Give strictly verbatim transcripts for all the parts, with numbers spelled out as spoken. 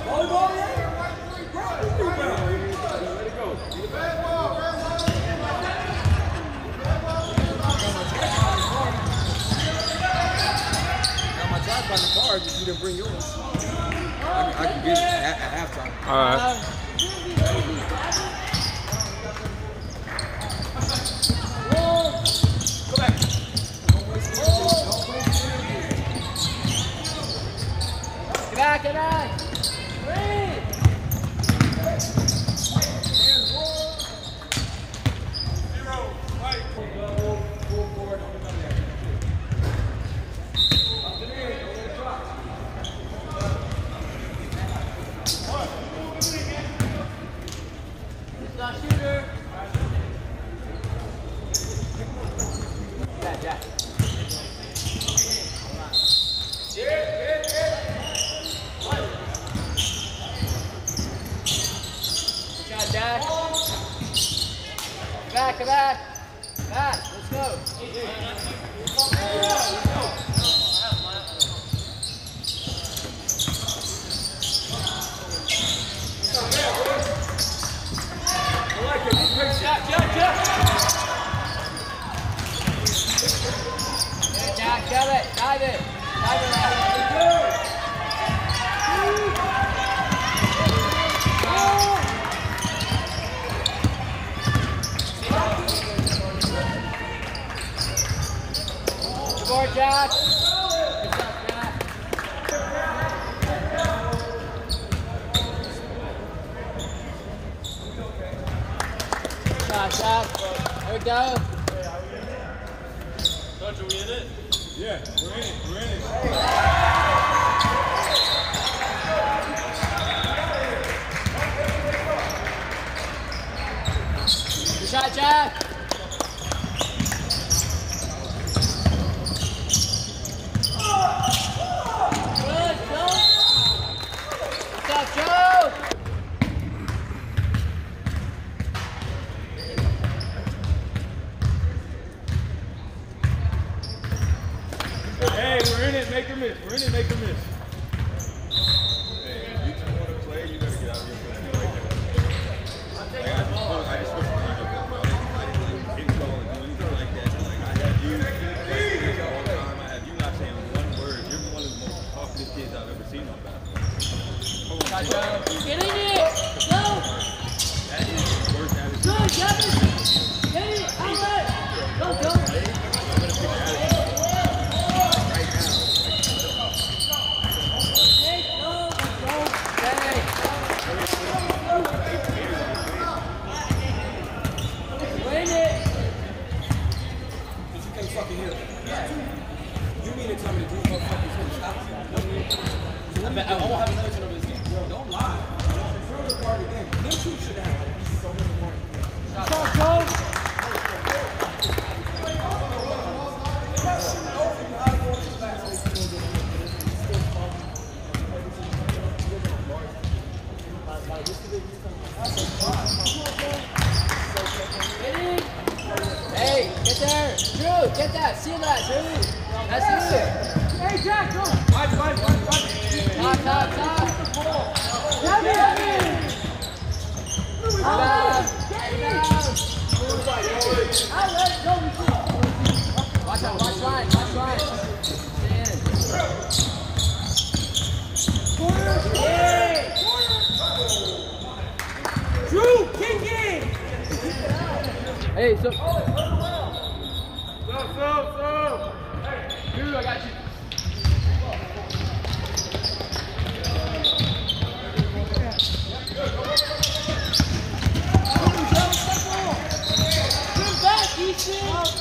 If you didn't bring yours, I, I can get it at, at halftime. All right. Go back. Get back, get back. Zero. Right. Full forward. Shooter. Yeah, yeah. Good shot, Jack. Back, back. Back. Let's go. Jack, Jack, Jack. Yeah, Jack, get it. Dive it. Dive it out. Good board, Jack. Good stuff, Jack. Shot, shot. There we go. Coach, are we in it? Yeah, we're in it. We're in it. Good shot, Jack. Good, Joe. Good stuff, Joe. Hey, we're in it. Make her miss. We're in it. Make her miss. Hey, if you just want to play, you gotta get out of your play. Like I, I just wish I didn't hit ball and do anything like that. Like I have you, like, all the time. I have you not saying one word. You're one of the most talkative kids I've ever seen on basketball. Get in it! Go! That is the worst attitude. Go, Kevin! Get it! Outlet! Go, go! I'm gonna pick your attitude. I won't have another turnover this game. Don't lie. The further part of the game, them two should have so many more. Shot, go! Hey, get there! Drew, get that! See that, Drew! That's you! Hey, Jack, go! Fight, fight, fight, fight! Top, top, top! Heavy, heavy! Down! Watch out, watch line, watch line! Hey! Drew, kick it! Hey, so... So, so, so! Dude, I got you. Come back, Ethan!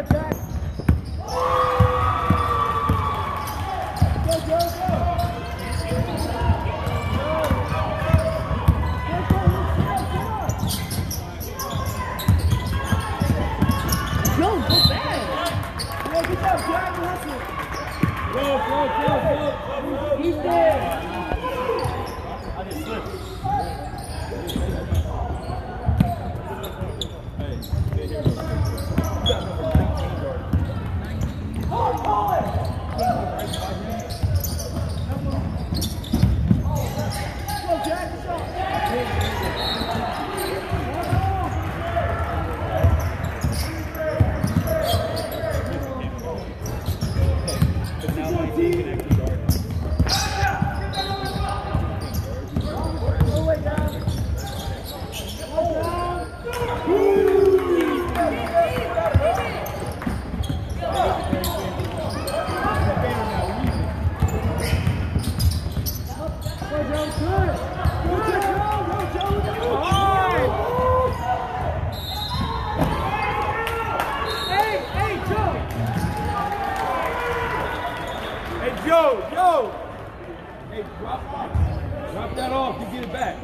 Yo, yo! Hey, drop, drop that off to get it back.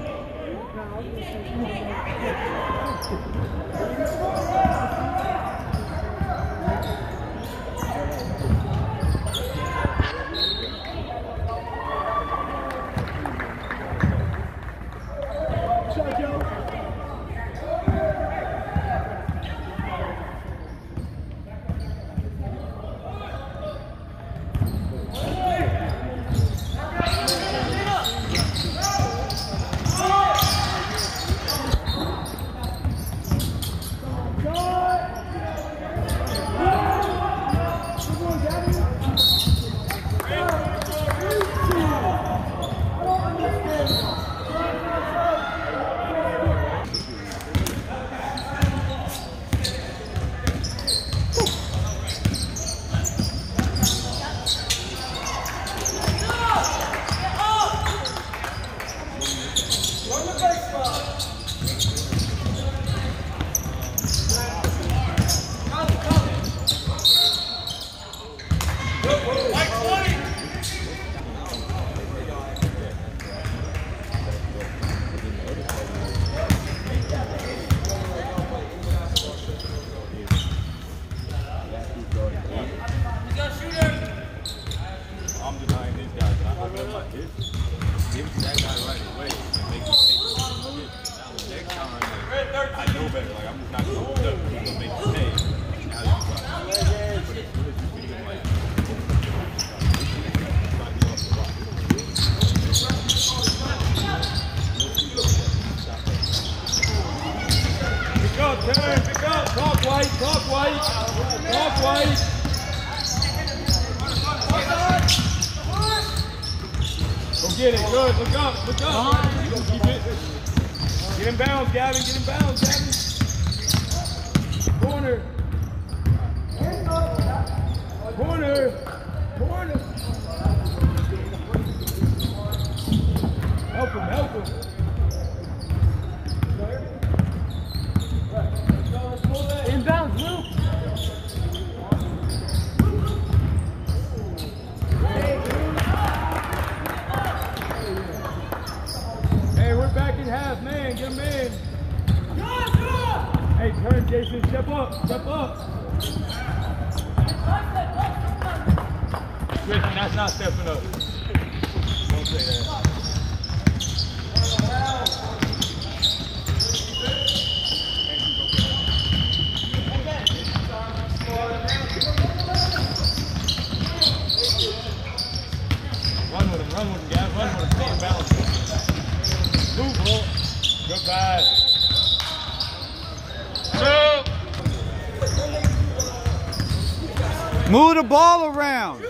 Get it, good, look up, look up. You gonna keep it. Get in bounds, Gavin, get in bounds, Gavin. Corner. Corner. Corner. Help him, help him. In bounds, Luke. Half man, get him in. Hey, turn, Jason. Step up, step up. Jason, that's not stepping up. Don't say that. Run with him, run with him, guys. Run with him. Stay in balance. Good pass. Move the ball around.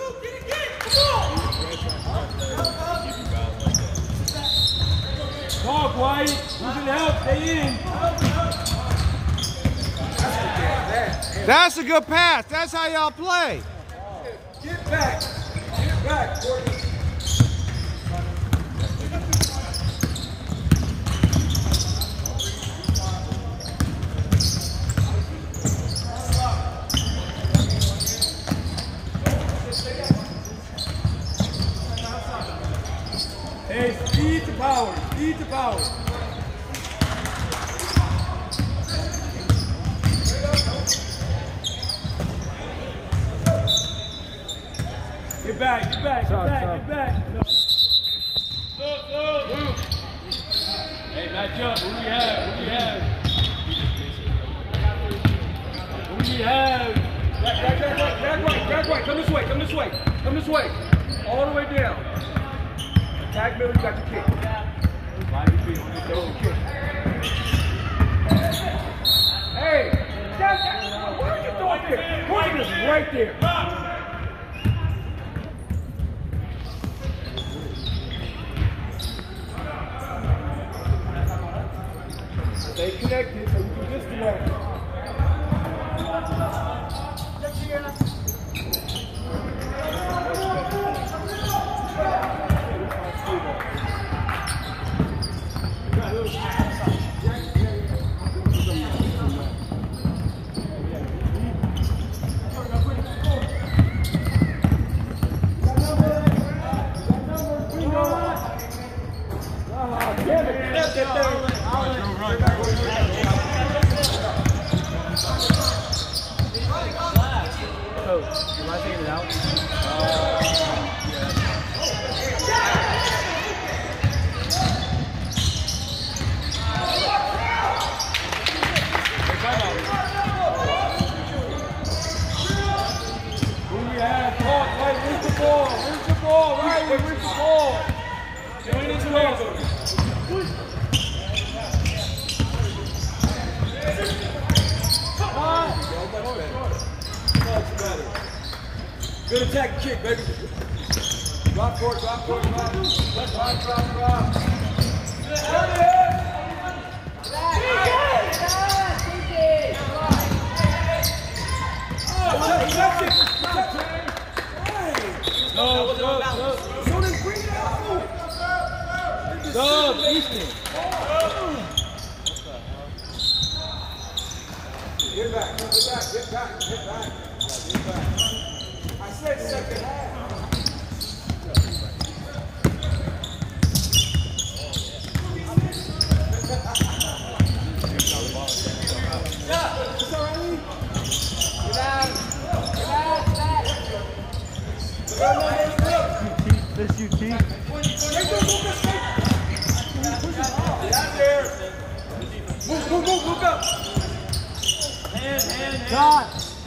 Talk, White. You can help. Stay in. That's a good pass. That's how y'all play. Get back. Get back, Courtney. foul. Get back, get back, get back, get back. No. Look, look, look. Hey, match up. Who we have? Who we have? Who we have? Back, back, back, back, back right, back right. Come this way, come this way, come this way. All the way down. Attack middle, you got your kick. Line your feet, throw the kick. Hey, that, that, where are you throwing there? Point is right there. Stay connected so you can disconnect. Good attack kick, baby. Drop forward, drop forward, drop. Drop, drop, drop, drop. No, no, no. So then bring it out. No, Easton. Get back, get back, get back, get back. Get back. I said second half. Yeah, it's all right. Get out. Get out, get out. This U T. Get out there. Move, move, move, move up. Hand, hand, hand. God.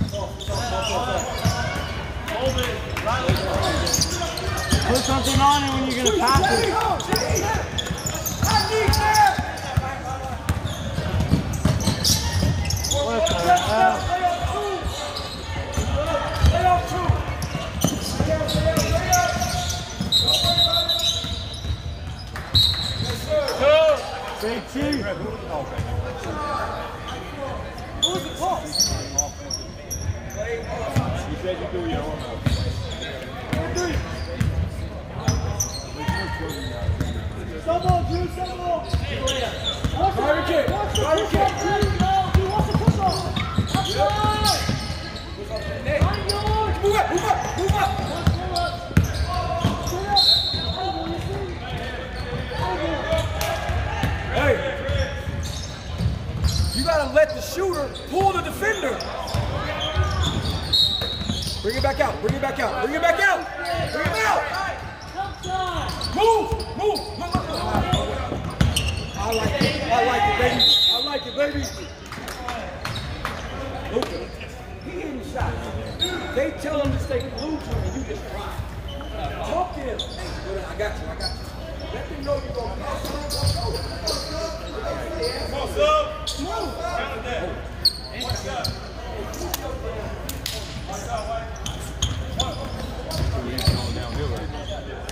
Put something on it when you're going to pass it. What the hell? Big T. Who's the call? You said you do your own. Double, Drew, double. Fire kick. Fire kick. He wants to push off. That's right. Move up, move up, move up. Hey. You gotta let the shooter pull the defender. Bring it back out, bring it back out, bring it back out. Bring it out. Move, move, move. I like it, I like it, baby. I like it, baby. Okay. He hitting shots. They tell him to stay glued to him and you just try. Talk to him. Hey, I got you, I got you. Let them know you're going to pass. Come on, sub. Move. Count it down. Watch out. Watch out, White. Downhill right now.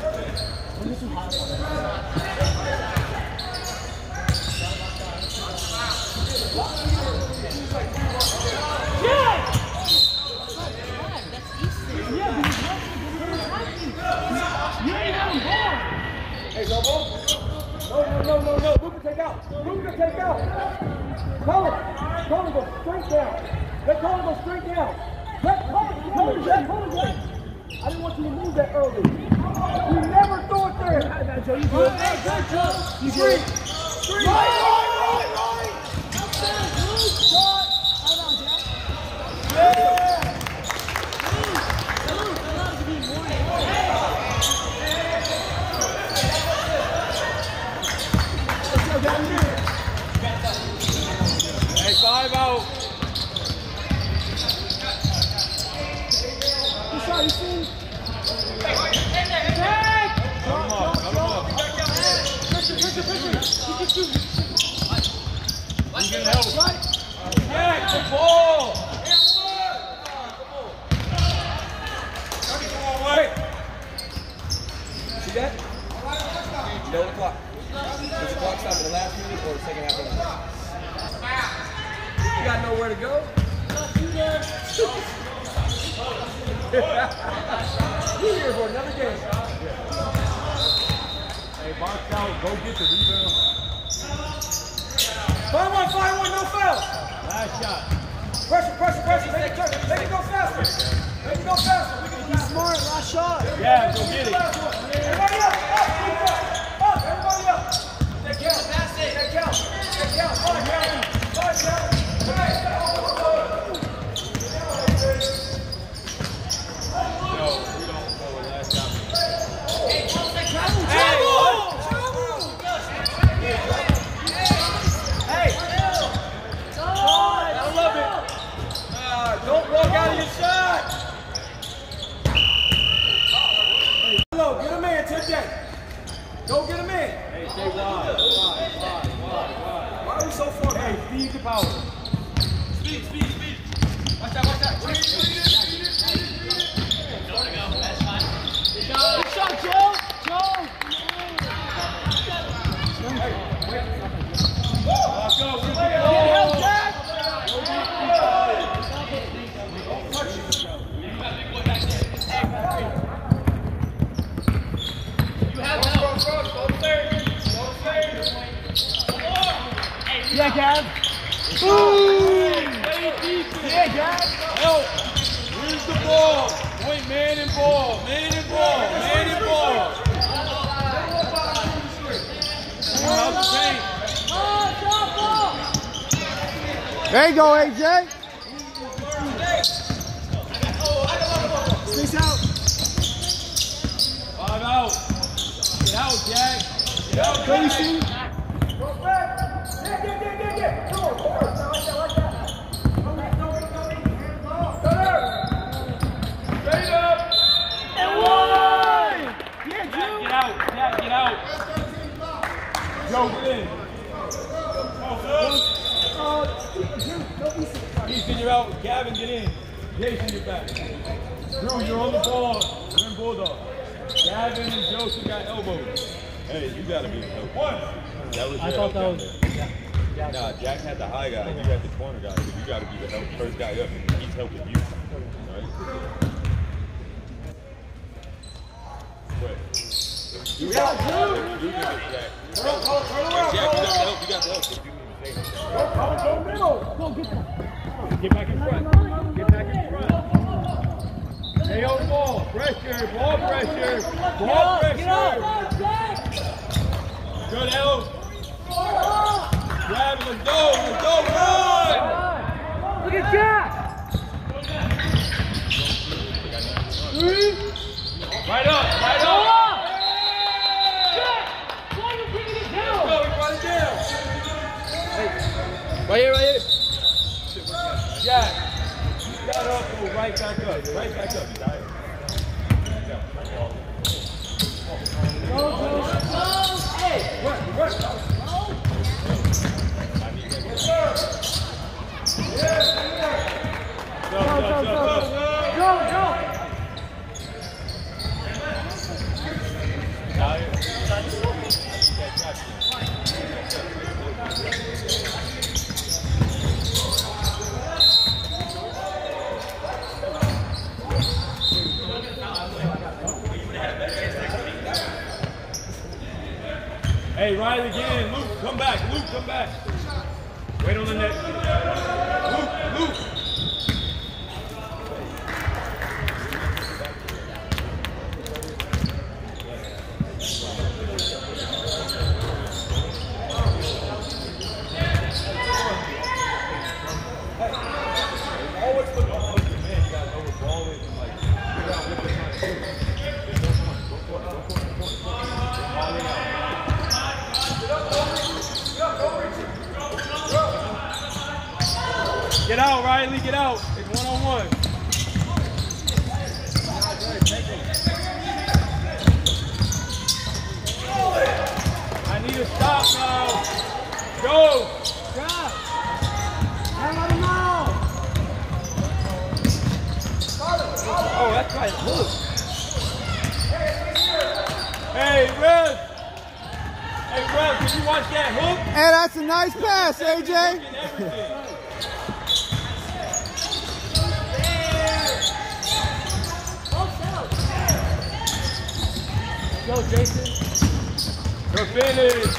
Hey, Zobo. No, no, no, no. Luka, take out. Luka, take out. Colin. Colin, go straight down. Let Colin go straight down. Let Colin, Colin, let Colin go. I didn't want you to move that early. You never throw it there. Joe, you good. Hey, good, Joe. You good. Right, right, right, right. Shot. Hold on, Jack. Yeah. Hey, five out. Good shot, you see? Cut him off, cut him off. Pressure, pressure, pressure. Keep it shooting. You can help. Right. Yeah, good ball. Wait. See that? You know the clock. Does the clock stop at the last minute or the second half of the match? You got nowhere to go? We're here for another game. Hey, box out. Go get the rebound. Find one, find one, no foul. Last shot. Pressure, pressure, pressure. Make it turn. Make it go faster. Make it go faster. Be smart, last shot. Yeah, go get it. Everybody up, up, up, up, everybody up. That counts. That counts. That counts. Five counts. Five counts. No, we don't know what last shot means. Hey, Hey! I love it. Uh, don't walk out of your shot. Hey, hello, get him in, T J. Go get him in. Hey, stay wide, wide, wide, wide, wide. Why are we so far back? Hey, feed the power. Speed, speed, speed. Watch that, watch that. Good shot, Joe. Joe. Let's go, we're Get help, Jack. Yeah, Gav. Boom. Yeah, Gav. help. Where's the ball? Point man and ball, man and ball, man and ball. Out the paint. There you go, A J. Space out. Five out. Get out, Jack. Get out, Go, you Jack. see? Go back. Yeah, yeah, yeah, yeah, yeah. Come on, come on. Like that, like that. Come back, go, go, go. Straight up. And one. Yeah, Jack, Joe. get out. Jack, get out. Joe, get in. Ethan, you're out. Gavin, get in. Jason, you're back. Drew, you're on the ball. We're in Bulldog. Gavin and Joseph got elbows. Hey, you gotta be the help. One. That was I thought that was. Nah, Jack had the high guy. You had the corner guy. So you gotta be the help, first guy up. And he's helping you. Right? Quick. You got Drew. You got Jack. Turn around, turn around. Jack, you got the help. You got the help. If you need to say it. Go, go, go middle. Go get that. Get back in front. Get back in front. Stay on the ball. Pressure. Ball pressure. Ball pressure. Get up. Good help. Grab it. Let's go. Let's go. Run. Look at Jack. Right up. Right up. Go, we brought it down. Right here. Right here. Jack. You got up. Go right back up. Right back up. You tired? Hey. Run, run. Go, go, go, go. Go, go. Hey, Riley again. Luke, come back. Luke, come back. Wait on the net. Luke, Luke. Riley, get out. It's one on one. I need a stop now. Go. Drop. Let him know. Oh, that's right. Hook. Hey, Rev. Hey, Rev, can you watch that hook? Hey, that's a nice pass, A J. Go, Jason. Go finish.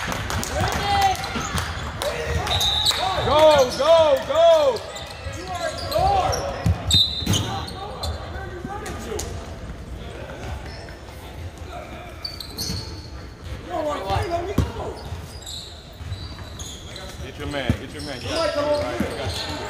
Go, go, go. You are a guard. Get your man, get your man. You got to shoot, right? You got to shoot.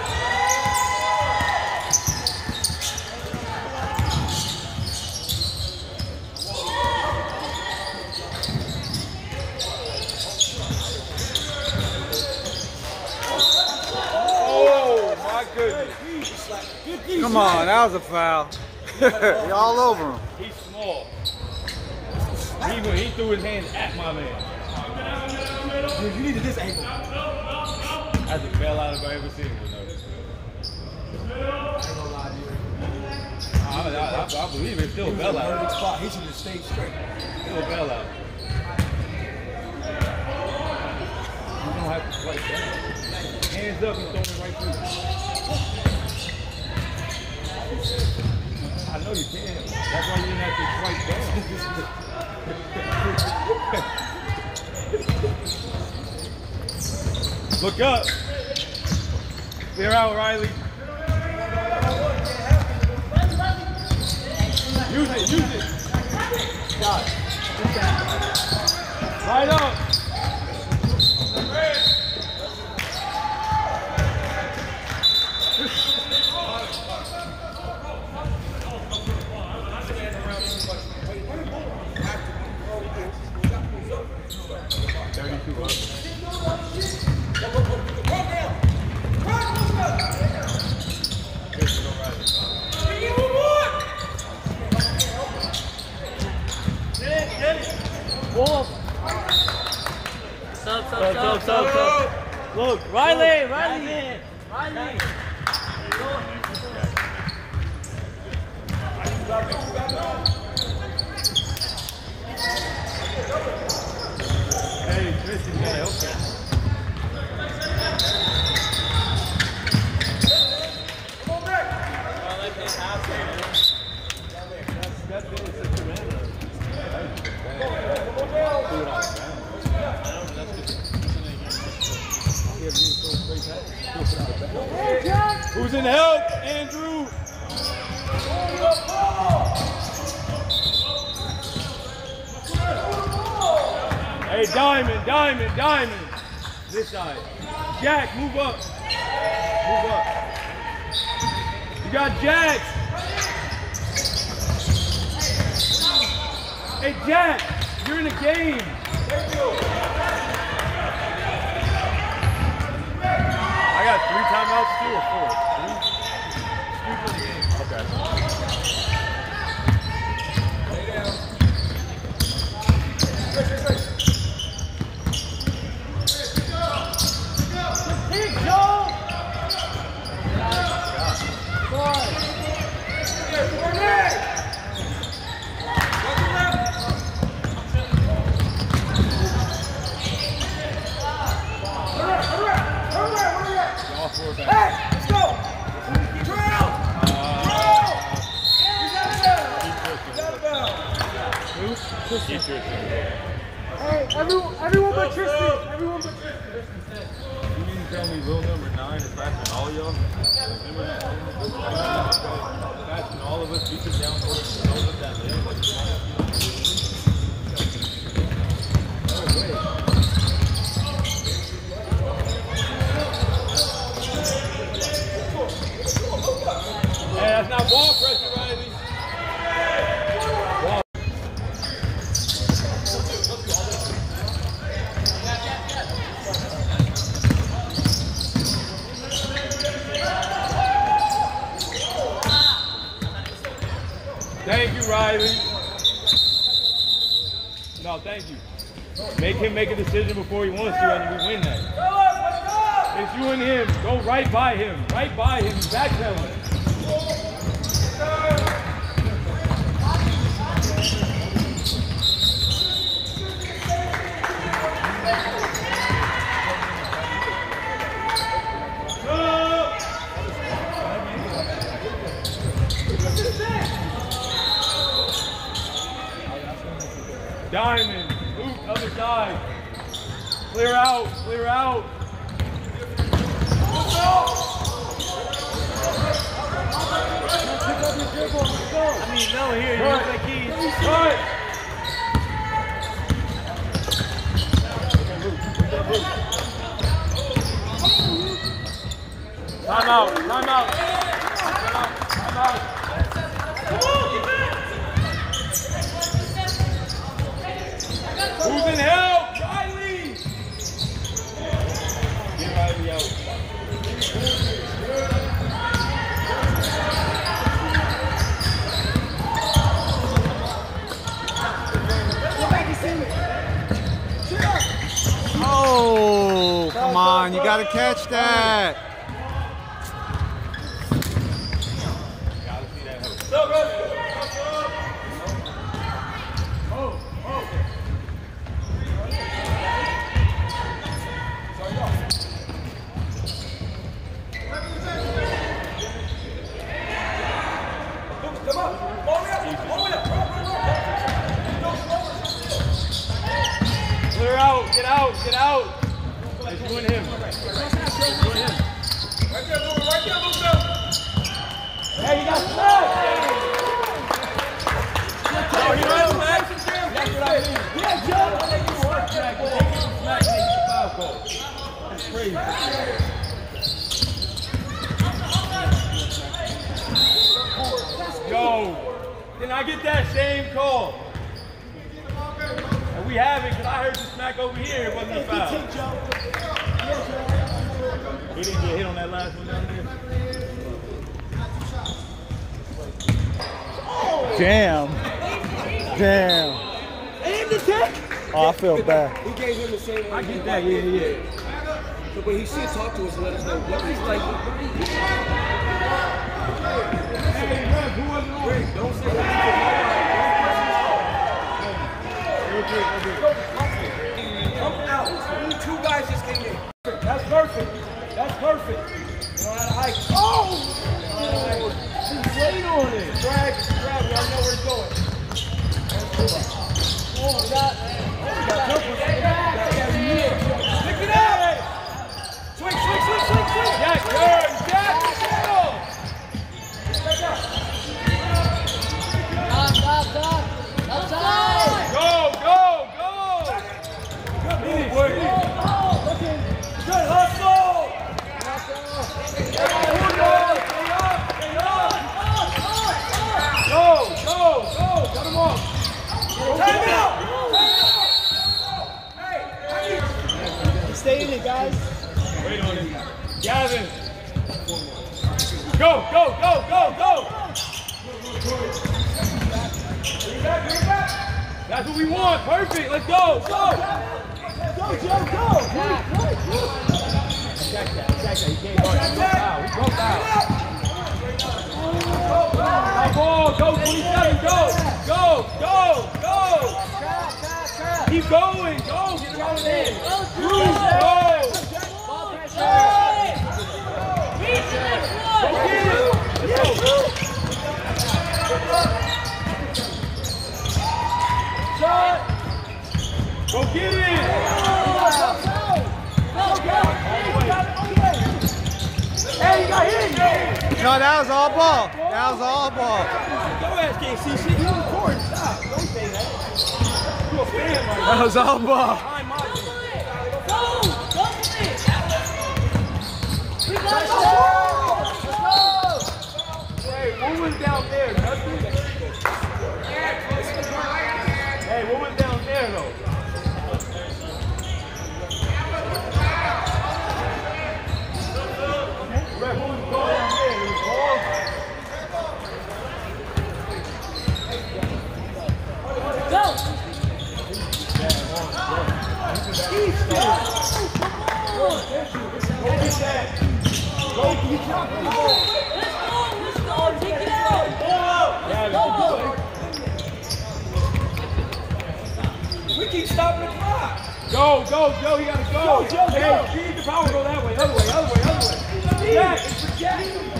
Oh, my goodness. Come on, that was a foul. You're all over him. He's small. He, he threw his hands at my man. Dude, you needed this angle. That's the bell out if I ever seen it. I, I, I, I believe it's still a bell out. Spot. He should have stayed straight. Still a bell out. You don't have to swipe down. Hands up, he's throwing it right through. I know you can. That's why you didn't have to swipe down. Look up. Clear out, Riley. Use it, use it. Got it. Right up. Stop, stop, stop, stop, stop. Look, Riley, Riley, Riley. Hey, Tristan, you gotta help him. Come on back. Who's in help? Andrew. Hey, Diamond, Diamond, Diamond. This side. Jack, move up. Move up. You got Jack. Hey, Jack, you're in a game. I got three timeouts too, or four? Three? Three for the game. Okay. Hey, Joe! Hey, let's go! Drill! Drill! He's out of bounds! He's out of bounds! Keep Tristan. Hey, everyone, everyone but Tristan! Everyone but Tristan! You mean to tell me rule number nine is faster than all y'all? Faster than all of us, beat them down for us, and all of that live. Hey, that's not ball pressure, Riley. Ball. Riley. No, thank you. Make him make a decision before he wants to, and we win that. It's you and him. Go right by him. Right by him. Backpedaling. Diamond, Luke, other side. Clear out, clear out. I mean, no, here, you look like he's. Right. Time out, time out. Time out, time out. Come on, get back. Who's in help? Riley! Get Riley out. Oh, come on, you gotta catch that. Gotta see that help. Clear out, get out, get out. It's you and him. It's you and him. Right there, Luke, right there, Luke. Hey, you got smacked. No, he ran smack. That's what I mean. Yeah, Joe. That's crazy. Yo, did I get that same call? And we have it because I heard you smack over here. It wasn't a foul. He didn't get hit on that last one down there. Damn. Damn. And the tech. Oh, I feel bad. He gave him the same one. I get that, yeah, yeah. So, but he should talk to us and let us know what he's like. Wait, don't say that. Come out. Two guys just came in. That's perfect. That's perfect. You know how to hike. Oh! He played on it. Drag, drag. We already know where it's going. Oh, we got. Pick it up. Swing, swing, swing, swing, swing. Jack, turn, Jack, settle. Stop, stop, stop. Outside. Go, go, go. Good move, boy. Good hustle. Go, go, go. Cut him off. Time it out. Stay in it, guys. Wait on him. Gavin. Go, go, go, go, go. That's what we want. Perfect. Let's go. Go. Go, Joe, go. Check that. Check that. He can't guard. He broke out. He broke out. High ball. Go, twenty-seven. Go. Go. Go. Go. Keep going. Go. Get around there. Go. Go. Ball pressure. Go get it. Let's go. Shot. Go get it. Hey, you got hit. No, that was all ball. That was all ball. Your ass can't see shit. You recording. Stop. Don't say that. You a fan right now. That was all ball. Behind my Hey, what was down there? Nothing? Hey, what was down there, though? Ref, what was going on there? It was balls? Go, go, Joe, you gotta go. Go, Joe, hey, go. Keep the power, go that way, other way, other way, other way. Jack, it's for Jack.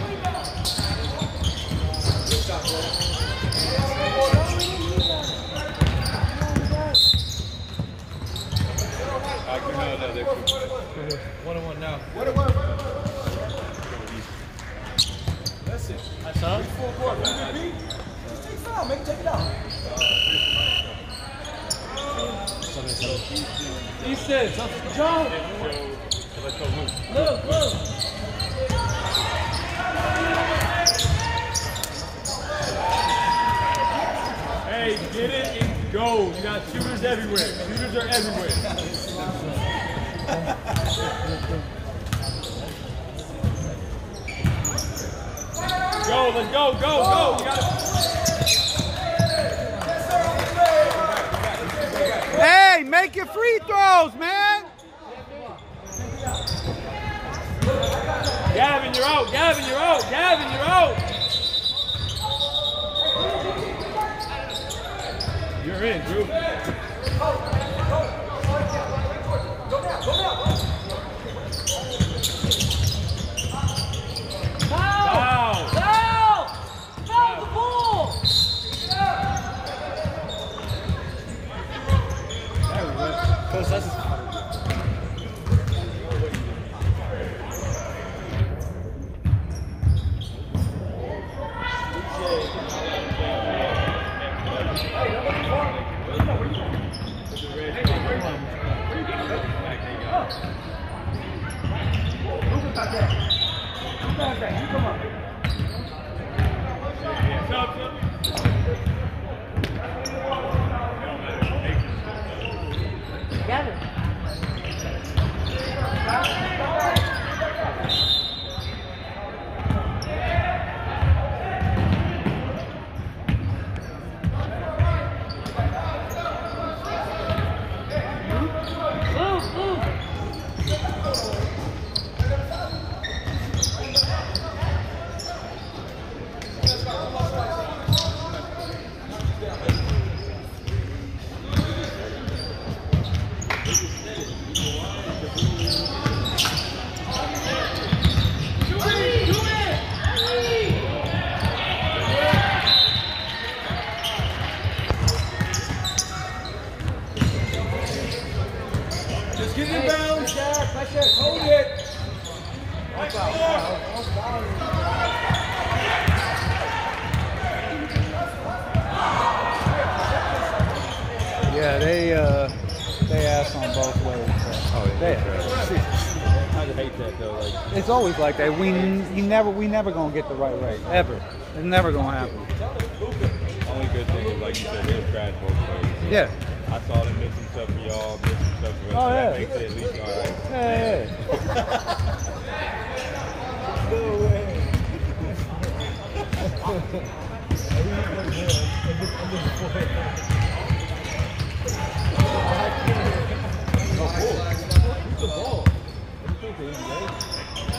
One on one now. What it was? That's it. That's up. Full court. Just take it out. Make it take it out. He said, John. Look, look. Hey, get it and go. You got shooters everywhere. Shooters are everywhere. Go, let's go, go, go. You got Hey, make your free throws, man. Gavin, you're out. Gavin, you're out. Gavin, you're out. You're in, Drew. Foul. Foul! Foul the ball! Coach, that's just... Gavin. Move, move. Just get it down. Pressure, pressure. Hold it. Yeah, they uh, they ass on both ways. Oh, yeah. They, I hate that though. Like, it's always like that. We you never we never gonna get the right way ever. It's never gonna happen. only good thing is, like you said, they're trash both ways. Yeah. I saw them missing stuff for y'all, missing stuff for us. Oh, so yeah. That makes it at least all right. Yeah. No way. Oh, cool. Who's the ball? What do you think, Ian, right?